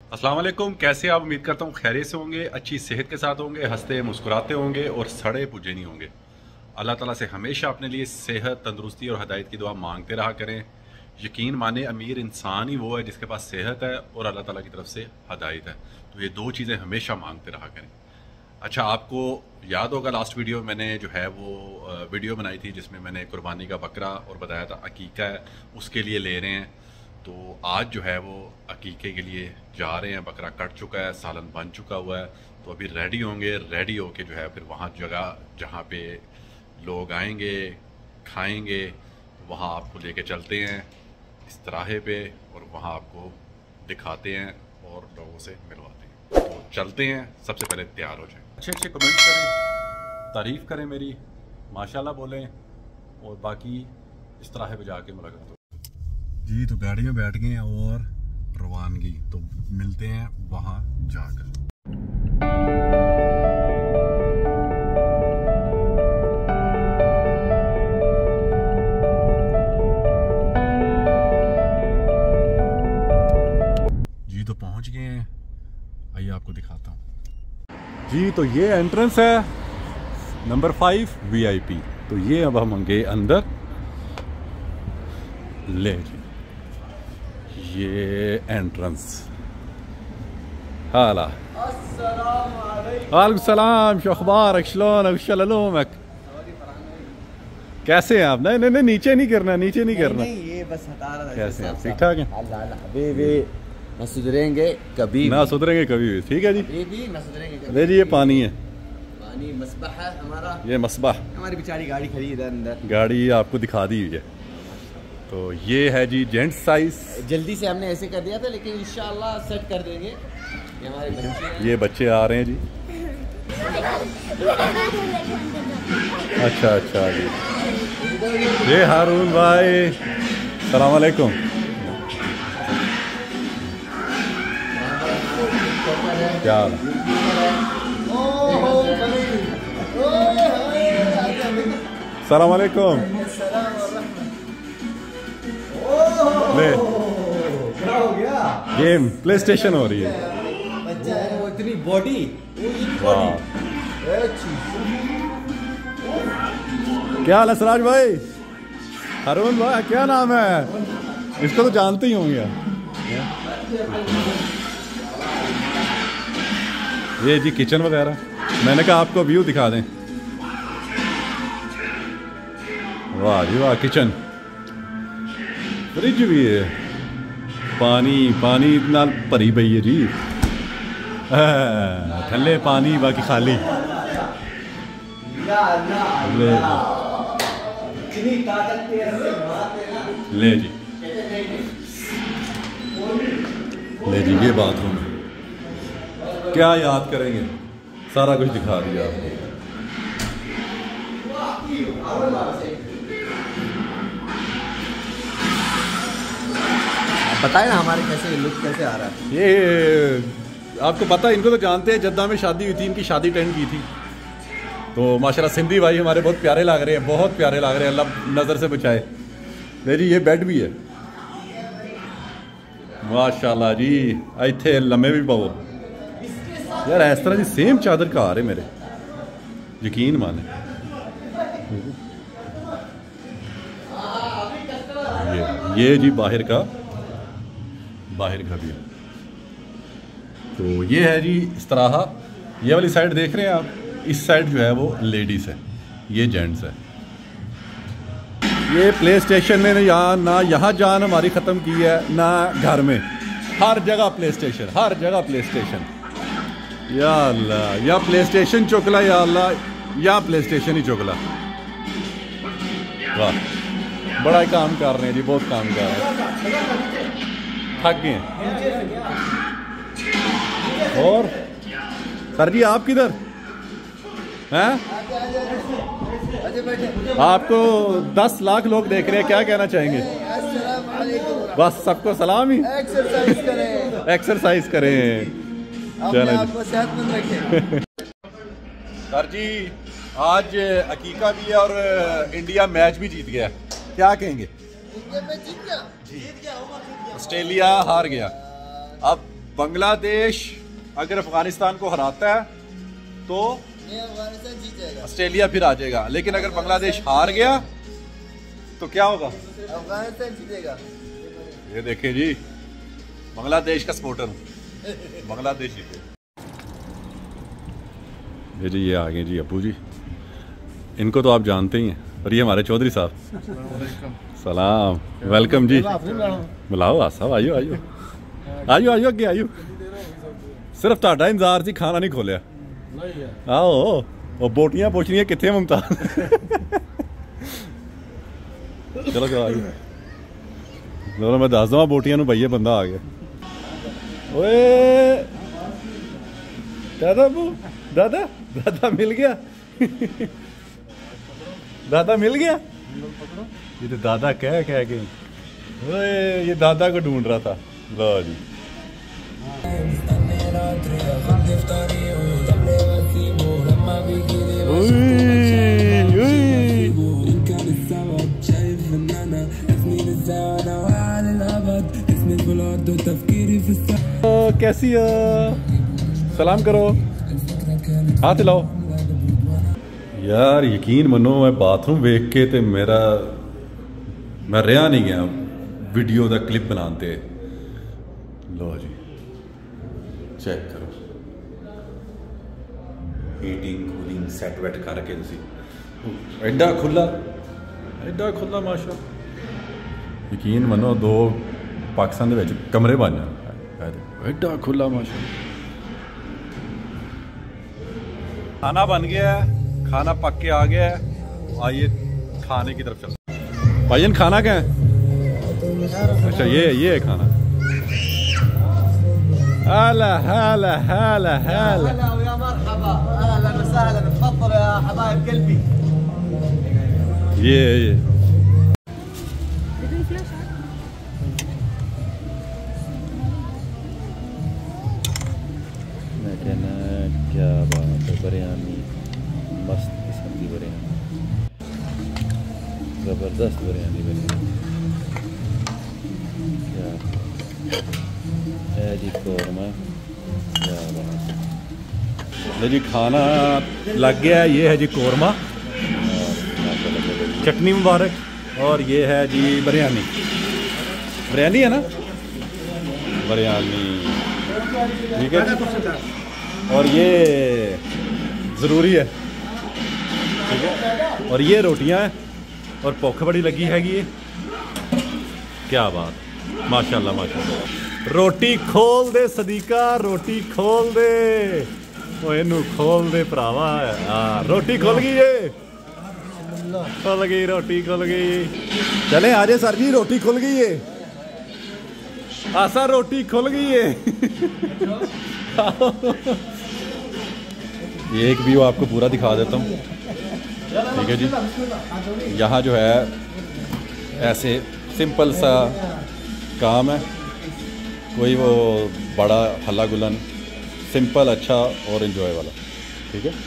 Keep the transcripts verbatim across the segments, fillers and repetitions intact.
अस्सलाम वालेकुम। कैसे आप? उम्मीद करता हूँ खैरियत से होंगे, अच्छी सेहत के साथ होंगे, हंसते मुस्कुराते होंगे और सड़े पुजे नहीं होंगे। अल्लाह ताला से हमेशा अपने लिए सेहत, तंदुरुस्ती और हदायत की दुआ मांगते रहा करें। यकीन माने अमीर इंसान ही वो है जिसके पास सेहत है और अल्लाह ताला की तरफ से हदायत है। तो ये दो चीज़ें हमेशा मांगते रहा करें। अच्छा, आपको याद होगा लास्ट वीडियो मैंने जो है वो वीडियो बनाई थी जिसमें मैंने कुर्बानी का बकरा और बताया था अकीका है, उसके लिए ले रहे हैं। तो आज जो है वो अकीके के लिए जा रहे हैं। बकरा कट चुका है, सालन बन चुका हुआ है, तो अभी रेडी होंगे। रेडी होके जो है फिर वहाँ जगह जहाँ पे लोग आएंगे खाएंगे वहाँ आपको लेके चलते हैं इस तराहे पे और वहाँ आपको दिखाते हैं और लोगों से मिलवाते हैं। तो चलते हैं, सबसे पहले तैयार हो जाएं, अच्छे अच्छे कमेंट करें, तारीफ़ करें मेरी, माशाल्लाह बोलें और बाकी इस तराहे पे जाके मुलाकात हो जी। तो गाड़ी में बैठ गए हैं और रवानगी, तो मिलते हैं वहाँ जाकर। जी तो पहुँच गए हैं, आइए आपको दिखाता हूँ जी। तो ये एंट्रेंस है नंबर फाइव वीआईपी। तो ये अब हम गए अंदर, ले जी ये एंट्रेंस। हाला वालेकुम सलाम, शो अखबारक शलोनक शलूमक, कैसे हैं आप? नहीं नहीं नहीं नीचे नहीं करना, नीचे नहीं करना, ये बस हटा रहा है। कैसे हैं? ठीक ठाक हैं? अभी भी न सुधरेंगे कभी, ना सुधरेंगे कभी भी। ठीक है जी, अभी भी न सुधरेंगे कभी। ले जी ये पानी है, पानी मसबह है हमारा, ये मसबह। हमारी बेचारी गाड़ी खड़ी है अंदर, गाड़ी आपको दिखा दी हुई है। तो ये है जी जेंट्स साइज। जल्दी से हमने ऐसे कर दिया था लेकिन इंशाल्लाह सेट कर देंगे। ये हमारे बच्चे हैं। ये बच्चे आ रहे हैं जी। अच्छा अच्छा जी, ये हारून भाई, सलाम अलैकुम। क्या हाल है? सलाम अलैकुम। ले क्या हो गया? गेम प्ले स्टेशन हो रही है। बच्चा है वो, इतनी बॉडी, वाह, क्या हाल है सराज भाई? हारून भाई, क्या नाम है? इसको तो जानते ही होंगे। ये जी किचन वगैरह, मैंने कहा आपको व्यू दिखा दें। वाह जी वाह, किचन, फ्रिज भी है, पानी पानी इतना भरी पई है जी, थल्ले पानी बाकी खाली। ले ले जी, ले जी ये बाथरूम है। क्या याद करेंगे, सारा कुछ दिखा दिया आपको। बताए ना हमारे कैसे लुक कैसे आ रहा है। ये आपको पता है, इनको तो जानते हैं, जद्दा में शादी हुई थी, इनकी शादी अटेंड की थी। तो माशाल्लाह सिंधी भाई हमारे बहुत प्यारे लग रहे हैं, बहुत प्यारे लग रहे हैं, अल्लाह नज़र से बचाए। नहीं जी ये बेड भी है माशाल्लाह जी, इतने लम्बे भी पाओ यार, इस तरह की सेम चादर का आ रहे मेरे, यकीन माने। ये ये जी बाहर का, बाहर का भी। तो ये है जी इस तरह, ये वाली साइड देख रहे हैं आप, इस साइड जो है वो लेडीज़ है, ये जेंट्स है। ये प्ले स्टेशन ने यहाँ ना यहाँ जान हमारी ख़त्म की है ना घर में, हर जगह प्ले स्टेशन, हर जगह प्ले स्टेशन। या अल्लाह, या प्ले स्टेशन चुकला, या अल्लाह, या प्ले स्टेशन ही चुकला। वाह, बड़ा ही काम कर रहे हैं जी, बहुत काम कर रहे हैं, थक गए हैं। और सर जी आप किधर हैं? आपको दस लाख लोग देख रहे हैं, क्या कहना चाहेंगे? बस सबको सलाम ही, एक्सरसाइज करें, एक्सरसाइज करें, अपने आप को सेहतमंद रखें। सर जी आज अकीका भी है और इंडिया मैच भी जीत गया, क्या कहेंगे? इंडिया में जीत गया, जीत गया, ऑस्ट्रेलिया हार गया। अब बांग्लादेश अगर अफगानिस्तान को हराता है तो अफगानिस्तान जीतेगा, ऑस्ट्रेलिया फिर आ जाएगा। लेकिन अगर बांग्लादेश हार गया तो क्या होगा? अफगानिस्तान जीतेगा। ये देखें जी, बांग्लादेश का सपोर्टर हूँ, बांग्लादेश जीते। ये जी ये आ गए जी अब्बू जी, इनको तो आप जानते ही हैं, और ये हमारे चौधरी साहब। सलाम, वेलकम जी। बुलाओ आ साहब, आइयो आइयो आइयो आइयो अगे आइयो। सिर्फ ਤੁਹਾਡਾ इंतजार सी, खाना नहीं खोलिया। आओ वो बोटियां पुछनियां कितने मुमताज। चलो चलो आइयो, चलो मैं दस दवा बोटियां भैया बंदा आ गया। ओए दादा अबू, दादा दादा मिल गया। दादा मिल गया। ये तो दादा कह कह के, ओए ये दादा को ढूंढ रहा था। लो जी कैसी हो? सलाम करो, हाथ हिलाओ। यार यकीन मनो, मैं बाथरूम वेख के ते मेरा मैं रहा नहीं गया वीडियो का क्लिप बनाते। लो जी चेक करो, हीटिंग कूलिंग सैट वैट करके एडा खुला एडा खुला माशा। यकीन मनो दो पाकिस्तान दे विच कमरे बन जान, एडा खुला माशा। खाना बन गया है, खाना पक के आ गया है। आइए खाने की तरफ चलते। भाईजान खाना क्या है? अच्छा ये ये है खाना। هلا هلا هلا هلا هلا ويا مرحبا، اهلا وسهلا، تفضلوا يا حبايب قلبي. ये ये मैं कहना क्या बात है, बिरयानी मस्त किस्म की बिरयानी, ज़बरदस्त बिरयानी बनी क्या है जी। कौरमा क्या बात है जी, खाना लग गया है। ये है जी कौरमा, चटनी मुबारक, और ये है जी बिरयानी। बिरयानी है ना, बिरयानी ठीक है। और ये ज़रूरी है ठीक है। और ये रोटियां हैं, और भुख बड़ी लगी हैगी। ये क्या बात, माशाल्लाह माशाल्लाह। रोटी खोल दे सदीका, रोटी खोल दे, वो इनू खोल दे भरावा। हाँ रोटी खुल गई है, खुल गई रोटी खुल गई। चले आजे सर जी, रोटी खुल गई है। आसा रोटी खुल गई है। ये एक व्यू आपको पूरा दिखा देता हूँ ठीक है जी। यहाँ जो है ऐसे सिंपल सा काम है, कोई वो बड़ा हल्ला गुलन, सिंपल अच्छा और एंजॉय वाला ठीक है।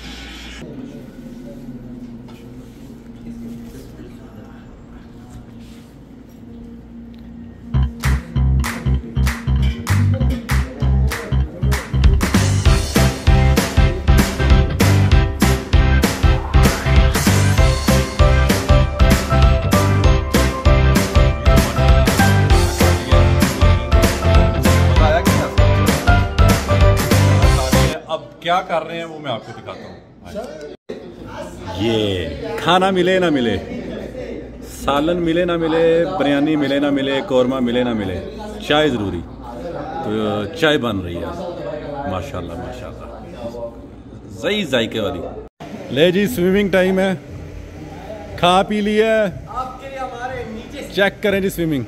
क्या कर रहे हैं वो मैं आपको दिखाता हूँ। ये खाना मिले ना मिले, सालन मिले ना मिले, बिरयानी मिले ना मिले, कौरमा मिले ना मिले, चाय ज़रूरी। तो चाय बन रही है माशाल्लाह माशाल्लाह, सही जायके वाली। ले जी स्विमिंग टाइम है, खा पी लिया, चेक करें जी स्विमिंग।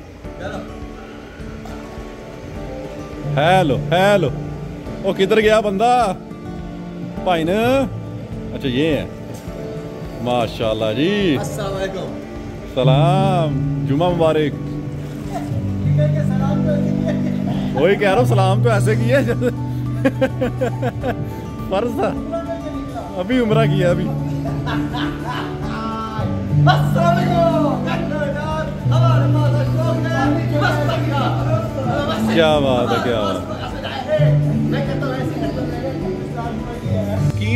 हेलो हेलो, ओ किधर गया बंदा भाई ने? अच्छा ये है, माशाल्लाह जी। अस्सलाम वालेकुम। सलाम, जुमा मुबारक। वही कह रहा हूँ, सलाम तो ऐसे किया जैसे फर्ज था। अभी उम्रा किया अभी। क्या बात है, क्या बात है।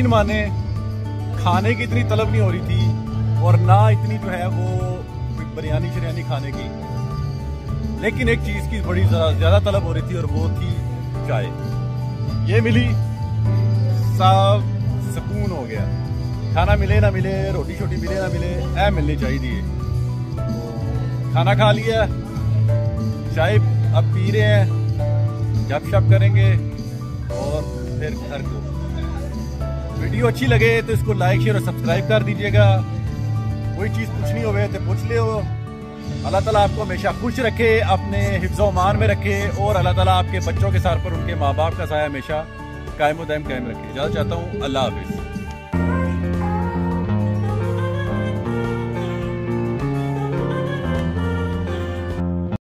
यकीन माने खाने की इतनी तलब नहीं हो रही थी और ना इतनी जो है वो बिरयानी शरियानी खाने की, लेकिन एक चीज़ की बड़ी ज़्यादा तलब हो रही थी और वो थी चाय। ये मिली, सब सुकून हो गया। खाना मिले ना मिले, रोटी छोटी मिले ना मिले, ऐ मिलनी चाहिए। तो खाना खा लिया, चाय अब पी रहे हैं, गप शप करेंगे और फिर घर को। वीडियो अच्छी लगे तो इसको लाइक शेयर और सब्सक्राइब कर दीजिएगा। कोई चीज़ पूछनी हो तो पूछ ले हो। अल्लाह ताला आपको हमेशा खुश रखे, अपने हिफ्ज़ो मान में रखे और अल्लाह ताला आपके बच्चों के सर पर उनके माँ बाप का साया हमेशा कायम व दायम कायम रखे। ज़्यादा चाहता हूँ। अल्लाह हाफिज़।